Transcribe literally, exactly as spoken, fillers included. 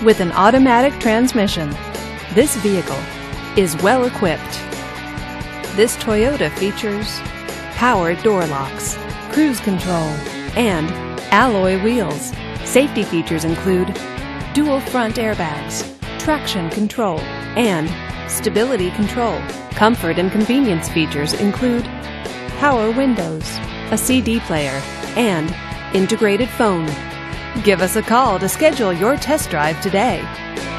With an automatic transmission, this vehicle is well equipped. This Toyota features power door locks, cruise control, and alloy wheels. Safety features include dual front airbags, traction control, and stability control. Comfort and convenience features include power windows, a C D player, and integrated phone. Give us a call to schedule your test drive today.